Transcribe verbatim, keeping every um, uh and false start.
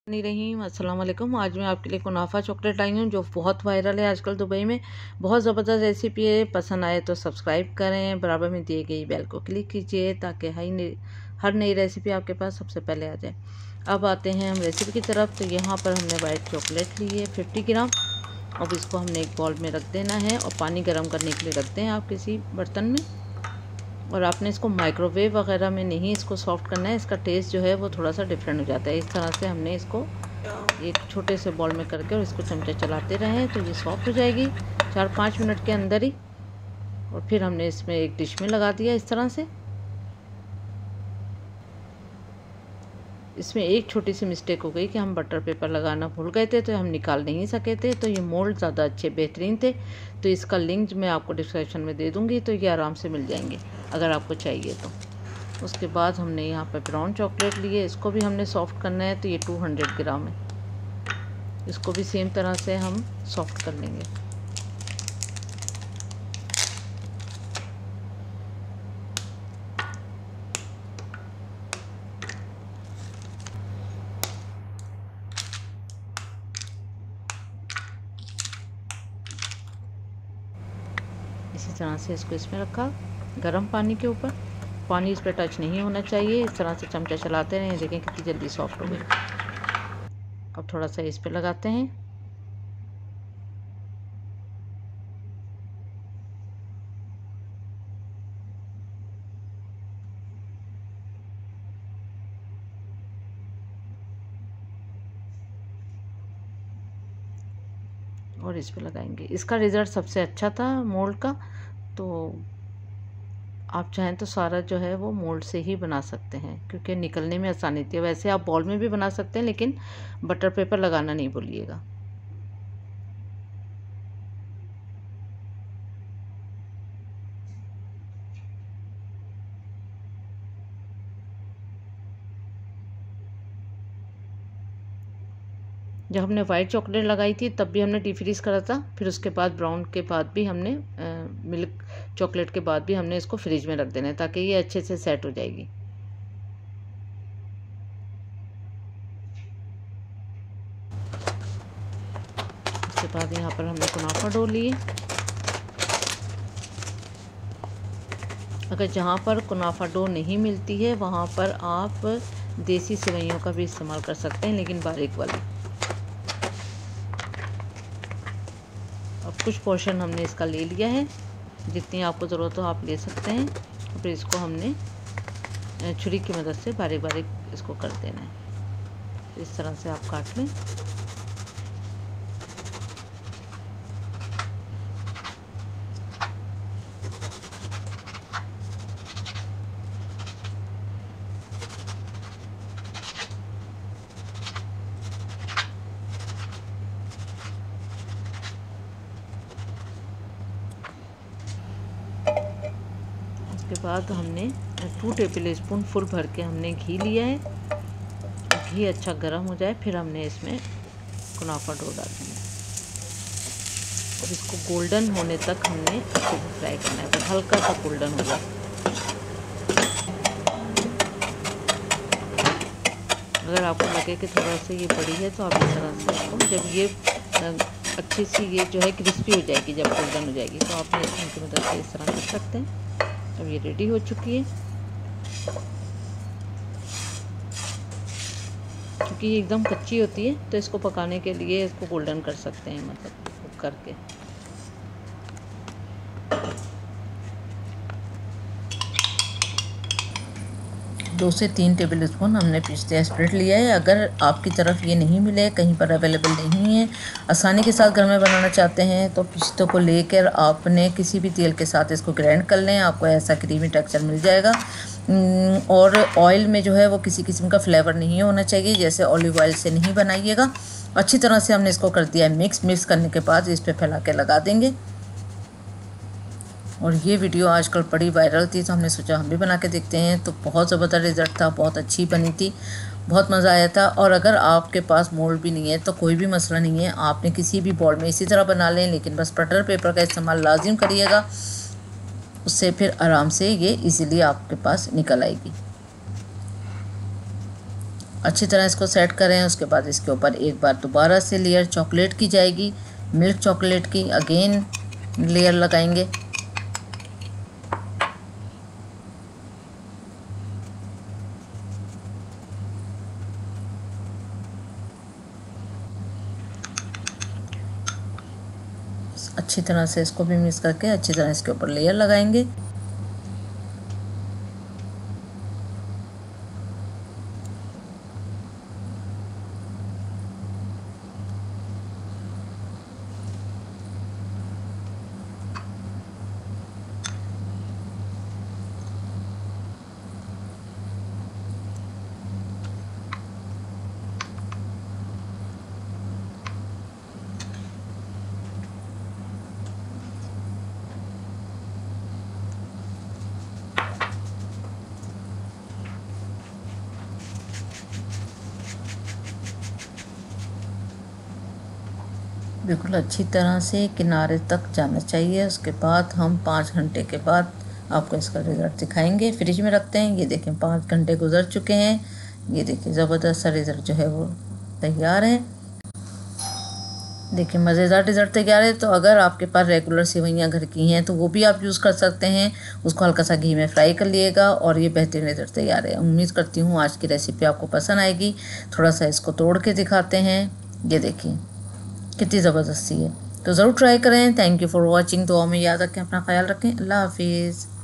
नहीं रही अस्सलाम वालेकुम। आज मैं आपके लिए कुनाफा चॉकलेट आई हूँ जो बहुत वायरल है आजकल दुबई में। बहुत ज़बरदस्त रेसिपी है। पसंद आए तो सब्सक्राइब करें, बराबर में दिए गई बेल को क्लिक कीजिए ताकि हर हर नई रेसिपी आपके पास सबसे पहले आ जाए। अब आते हैं हम रेसिपी की तरफ। तो यहाँ पर हमने वाइट चॉकलेट ली है फिफ्टी ग्राम। अब इसको हमने एक बाउल में रख देना है और पानी गर्म करने के लिए रख दें आप किसी बर्तन में। और आपने इसको माइक्रोवेव वगैरह में नहीं इसको सॉफ्ट करना है, इसका टेस्ट जो है वो थोड़ा सा डिफरेंट हो जाता है। इस तरह से हमने इसको एक छोटे से बॉल में करके और इसको चमचा चलाते रहें तो ये सॉफ्ट हो जाएगी चार पाँच मिनट के अंदर ही। और फिर हमने इसमें एक डिश में लगा दिया इस तरह से। इसमें एक छोटी सी मिस्टेक हो गई कि हम बटर पेपर लगाना भूल गए थे तो हम निकाल नहीं सके थे। तो ये मोल्ड ज़्यादा अच्छे बेहतरीन थे। तो इसका लिंक मैं आपको डिस्क्रिप्शन में दे दूँगी, तो ये आराम से मिल जाएंगे अगर आपको चाहिए तो। उसके बाद हमने यहाँ पर ब्राउन चॉकलेट लिए, इसको भी हमने सॉफ्ट करना है। तो ये टू हंड्रेड ग्राम है, इसको भी सेम तरह से हम सॉफ्ट कर लेंगे। इसी तरह से इसको इसमें रखा गर्म पानी के ऊपर। पानी इस पर टच नहीं होना चाहिए। इस तरह से चमचा चलाते रहें, देखें कितनी जल्दी सॉफ्ट हो गई। अब थोड़ा सा इस पे लगाते हैं। और इस पे लगाएंगे। इसका रिज़ल्ट सबसे अच्छा था मोल्ड का। तो आप चाहें तो सारा जो है वो मोल्ड से ही बना सकते हैं क्योंकि निकलने में आसानी थी। वैसे आप बॉल में भी बना सकते हैं लेकिन बटर पेपर लगाना नहीं भूलिएगा। जब हमने वाइट चॉकलेट लगाई थी तब भी हमने डिफ्रीज़ करा था। फिर उसके बाद ब्राउन के बाद भी हमने मिल्क चॉकलेट के बाद भी हमने इसको फ्रिज में रख देना है ताकि ये अच्छे से सेट हो जाएगी। उसके बाद यहाँ पर हमने कुनाफा डो लिए। अगर जहाँ पर कुनाफा डो नहीं मिलती है वहाँ पर आप देसी सेवइयों का भी इस्तेमाल कर सकते हैं, लेकिन बारीक वाली। अब कुछ पोर्शन हमने इसका ले लिया है, जितनी आपको ज़रूरत हो आप ले सकते हैं। फिर इसको हमने छुरी की मदद से बारीक बारीक इसको कर देना है। इस तरह से आप काट लें। उसके बाद हमने टू टेबल स्पून फुल भर के हमने घी लिया है। घी अच्छा गर्म हो जाए फिर हमने इसमें कुनाफा डो डाल दिया और इसको गोल्डन होने तक हमने अच्छे से फ्राई करना है। तो हल्का सा गोल्डन हो जाए। अगर आपको लगे कि थोड़ा सा ये बड़ी है तो आप इस तरह से इसको, जब ये अच्छी सी ये जो है क्रिस्पी हो जाएगी, जब गोल्डन हो जाएगी तो आप इसकी मदद से इस तरह कर सकते हैं। अब ये रेडी हो चुकी है। क्योंकि ये एकदम कच्ची होती है तो इसको पकाने के लिए इसको गोल्डन कर सकते हैं, मतलब कुक करके। दो से तीन टेबल स्पून हमने पिस्ता स्प्रेड लिया है। अगर आपकी तरफ ये नहीं मिले, कहीं पर अवेलेबल नहीं है, आसानी के साथ घर में बनाना चाहते हैं तो पिस्तों को लेकर आपने किसी भी तेल के साथ इसको ग्राइंड कर लें, आपको ऐसा क्रीमी टेक्सचर मिल जाएगा। और ऑयल में जो है वो किसी किस्म का फ्लेवर नहीं होना चाहिए, जैसे ऑलिव ऑयल से नहीं बनाइएगा। अच्छी तरह से हमने इसको कर दिया है मिक्स। मिक्स करने के बाद इस पर फैला के लगा देंगे। और ये वीडियो आजकल बड़ी वायरल थी तो हमने सोचा हम भी बना के देखते हैं। तो बहुत ज़बरदस्त रिज़ल्ट था, बहुत अच्छी बनी थी, बहुत मज़ा आया था। और अगर आपके पास मोल्ड भी नहीं है तो कोई भी मसला नहीं है, आपने किसी भी बॉल में इसी तरह बना लें, लेकिन बस बटर पेपर का इस्तेमाल लाजिम करिएगा, उससे फिर आराम से ये इजीली आपके पास निकल आएगी। अच्छी तरह इसको सेट करें। उसके बाद इसके ऊपर एक बार दोबारा से लेयर चॉकलेट की जाएगी, मिल्क चॉकलेट की अगेन लेयर लगाएंगे। अच्छी तरह से इसको भी मिक्स करके अच्छी तरह इसके ऊपर लेयर लगाएंगे। बिल्कुल अच्छी तरह से किनारे तक जाना चाहिए। उसके बाद हम पाँच घंटे के बाद आपको इसका रिज़ल्ट दिखाएंगे। फ्रिज में रखते हैं। ये देखें पाँच घंटे गुजर चुके हैं। ये देखिए ज़बरदस्त सा रिज़ल्ट जो है वो तैयार है। देखिए मज़ेदार रिज़ल्ट तैयार है। तो अगर आपके पास रेगुलर सेवइयाँ घर की हैं तो वो भी आप यूज़ कर सकते हैं। उसको हल्का सा घी में फ्राई कर लिएगा और ये बेहतरीन रिज़ल्ट तैयार है। उम्मीद करती हूँ आज की रेसिपी आपको पसंद आएगी। थोड़ा सा इसको तोड़ के दिखाते हैं। ये देखिए कितनी ज़बरदस्ती है। तो ज़रूर ट्राई करें। Thank you for watching. दुआ में याद रखें, अपना ख्याल रखें। अल्लाह हाफिज़।